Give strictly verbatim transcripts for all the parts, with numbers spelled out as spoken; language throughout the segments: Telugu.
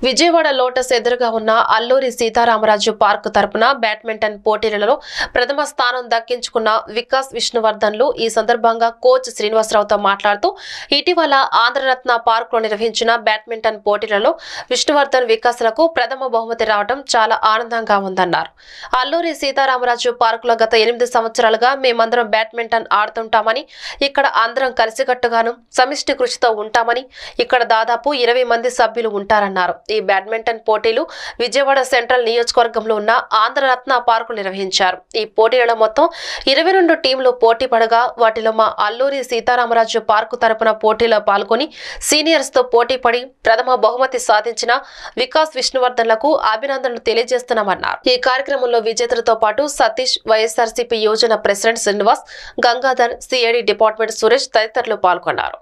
విజయవాడ లోటస్ ఎదురుగా ఉన్న అల్లూరి సీతారామరాజు పార్క్ తరపున బ్యాడ్మింటన్ పోటీలలో ప్రథమ స్థానం దక్కించుకున్న వికాస్ విష్ణువర్ధన్లు ఈ సందర్భంగా కోచ్ శ్రీనివాసరావుతో మాట్లాడుతూ ఇటీవల ఆంధ్రరత్న పార్క్ లో నిర్వహించిన బ్యాడ్మింటన్ పోటీలలో విష్ణువర్ధన్ వికాస్లకు ప్రథమ బహుమతి రావడం చాలా ఆనందంగా ఉందన్నారు. అల్లూరి సీతారామరాజు పార్క్ లో గత ఎనిమిది సంవత్సరాలుగా మేమందరం బ్యాడ్మింటన్ ఆడుతుంటామని, ఇక్కడ అందరం కలిసికట్టుగాను సమిష్టి కృషితో ఉంటామని, ఇక్కడ దాదాపు ఇరవై మంది సభ్యులు ఉంటారన్నారు. ఈ బ్యాడ్మింటన్ పోటీలు విజయవాడ సెంట్రల్ నియోజకవర్గంలో ఉన్న ఆంధ్రరత్న పార్కు నిర్వహించారు. ఈ పోటీలలో మొత్తం ఇరవై రెండు టీంలు పోటీ పడగా వాటిలో మా అల్లూరి సీతారామరాజు పార్కు తరపున పోటీలో పాల్గొని సీనియర్స్ తో పోటీ పడి ప్రథమ బహుమతి సాధించిన వికాస్ విష్ణువర్ధన్లకు అభినందనలు తెలియజేస్తున్నామన్నారు. ఈ కార్యక్రమంలో విజేతలతో పాటు సతీష్, వైఎస్ఆర్సీపీ యోజన president Srinivas, Gangadhar, CID department Suresh తదితరులు పాల్గొన్నారు.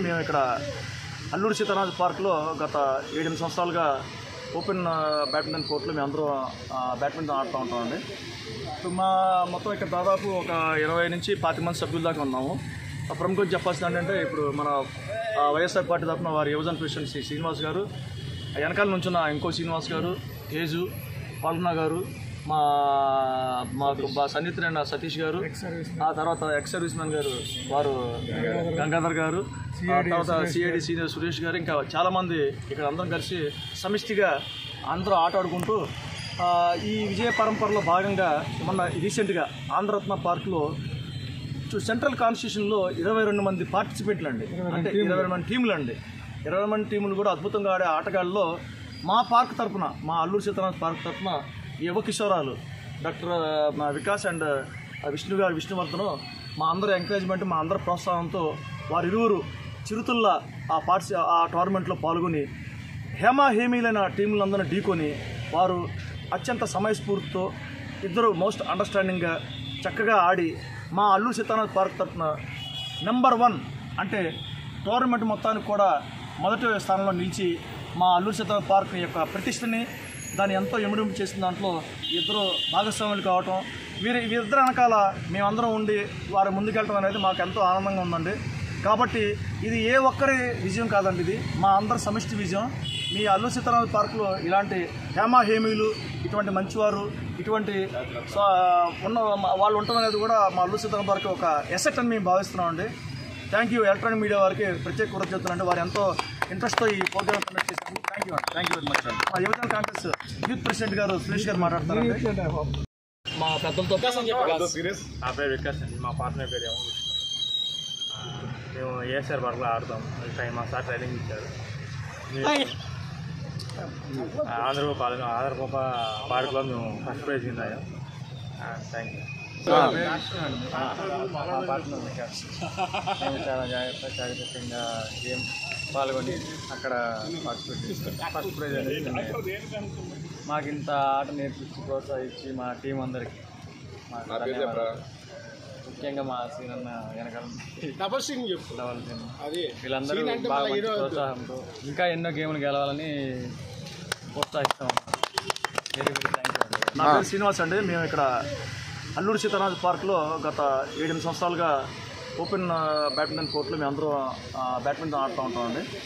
అల్లూరి సీతారామరాజు పార్క్లో గత ఏడెనిమిది సంవత్సరాలుగా ఓపెన్ బ్యాడ్మింటన్ కోర్టులో మేము అందరూ బ్యాడ్మింటన్ ఆడుతూ ఉంటామండి. మా మొత్తం ఇక్కడ దాదాపు ఒక ఇరవై నుంచి పాతి మంది సభ్యుల దాకా ఉన్నాము. ప్రముఖంగా చెప్పాల్సింది ఏంటంటే, ఇప్పుడు మన వైఎస్ఆర్ పార్టీ తరఫున వారి యువజన ప్రెసిడెంట్ శ్రీ శ్రీనివాస్ గారు, వెనకాల నుంచున్న ఇంకో శ్రీనివాస్ గారు, తేజు, పాల్గొన గారు, మా మాకు మా సన్నిహితులైన సతీష్ గారు, ఆ తర్వాత ఎక్స్ సర్వీస్ మ్యాన్ గారు వారు గంగాధర్ గారు, తర్వాత సిఐడి సీనియర్ సురేష్ గారు, ఇంకా చాలామంది ఇక్కడ అందరం కలిసి సమిష్టిగా అందరూ ఆట ఆడుకుంటూ ఈ విజయ పరంపరలో భాగంగా మొన్న రీసెంట్గా ఆంధ్రరత్న పార్కులో సెంట్రల్ కాన్స్టిట్యూషన్లో ఇరవై రెండు మంది పార్టిసిపెంట్లు అండి, అంటే ఇరవై మంది టీములు అండి ఇరవై మంది టీములు కూడా అద్భుతంగా ఆడే ఆటగాళ్ళలో మా పార్క్ తరఫున, మా అల్లూరి సీతారామరాజు పార్క్ తరఫున యువ కిషోరాలు డాక్టర్ మా వికాస్ అండ్ విష్ణు గారు విష్ణువర్ధన్ మా అందరి ఎంకరేజ్మెంట్, మా అందరి ప్రోత్సాహంతో వారి ఇరువురు చిరుతుల్లా ఆ పార్టి ఆ టోర్నమెంట్లో పాల్గొని హేమా హేమీలైన టీములందరినీ ఢీకొని వారు అత్యంత సమయస్ఫూర్తితో ఇద్దరు మోస్ట్ అండర్స్టాండింగ్గా చక్కగా ఆడి మా అల్లూరి సీతారామరాజు పార్క్ తరఫున నెంబర్ వన్ అంటే టోర్నమెంట్ మొత్తానికి కూడా మొదటి స్థానంలో నిలిచి మా అల్లూరి సీతారామరాజు పార్క్ యొక్క ప్రతిష్టని దాన్ని ఎంతో ఎముడింపు చేసిన దాంట్లో ఇద్దరు భాగస్వాములు కావటం, వీరి వీరిద్దరు వెనకాల మేమందరం ఉండి వారు ముందుకెళ్ళటం అనేది మాకు ఎంతో ఆనందంగా ఉందండి. కాబట్టి ఇది ఏ ఒక్కరి విజయం కాదండి, ఇది మా అందరి సమిష్టి విజయం. మీ అల్లూరి సీతారామరాజు పార్కులో ఇలాంటి హేమా హేమీలు, ఇటువంటి మంచివారు, ఇటువంటి ఉన్న వాళ్ళు ఉండటం అనేది కూడా మా అల్లూరి సీతారామరాజు పార్క్ ఒక ఎసెట్ అని మేము భావిస్తున్నామండి. థ్యాంక్ యూ ఎలక్ట్రానిక్ మీడియా వారికి ప్రత్యేక కృతజ్ఞతలు అండి. వారు ఎంతో ఇంట్రెస్ట్తో ఈ ప్రోగ్రామ్ కండక్ట్ చేశారు. Thank you thank you very much అండి. మా యువజన కాంగ్రెస్ యూత్ ప్రెసిడెంట్ గారు సురేష్ గారు మాట్లాడతారు. మా పెద్దలతో నా పేరు వికాస్ అండి, మా పార్ట్నర్ పేరు ఏమో విష్ణు. మేము ఏఎస్ఆర్ పార్క్లో ఆడతాం. టైం మా సార్ ట్రైనింగ్ ఇచ్చారు. ఆంధ్రగోప ఆంధ్రగోప పార్క్లో మేము ఫస్ట్ ప్రైజ్ విన్నాము. Thank you. మా పార్ట్నర్ వికాస్ మేము చాలా జాగ్రత్త జాగ్రత్తగా గేమ్ పాల్గొని అక్కడ పార్టిసిపేట్ చేస్తాం. ఫస్ట్ ప్రైజ్ అనేది మాకు ఇంత ఆట నేర్పించి ప్రోత్సహించి మా టీం అందరికీ ముఖ్యంగా మా సీన్ అన్న వెనకాల డబల్ సింగ్ వీళ్ళందరూ బాగా మంచి ప్రోత్సాహంతో ఇంకా ఎన్నో గేమ్లు గెలవాలని ప్రోత్సహిస్తాం. వెరీ వెరీ థ్యాంక్ యూ అండి. నా పేరు శ్రీనివాస్ అండి. మేము ఇక్కడ అల్లూరి సీతారామరాజు పార్క్లో గత ఏడెనిమిది సంవత్సరాలుగా ఓపెన్ బ్యాడ్మింటన్ కోర్టులో మేము అందరూ బ్యాడ్మింటన్ ఆడుతూ ఉంటామండి.